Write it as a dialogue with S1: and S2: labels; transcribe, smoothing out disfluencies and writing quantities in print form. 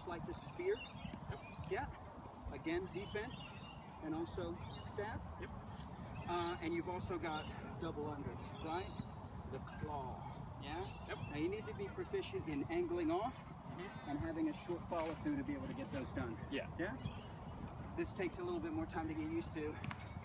S1: like the spear.
S2: Yep.
S1: Yeah. Again, defense and also stab.
S2: Yep.
S1: And you've also got double unders, right? The claw. Yeah.
S2: Yep.
S1: Now you need to be proficient in angling off and having a short follow through to be able to get those done.
S2: Yeah.
S1: Yeah. This takes a little bit more time to get used to.